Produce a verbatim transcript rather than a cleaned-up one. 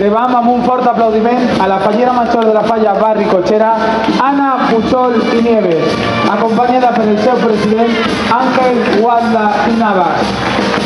Rebam amb un fort aplaudiment a la fallera major de la falla Barri Cotxera, Ana Puchol i Nieves, acompanyada per el seu president Ángel Guadla i Navas.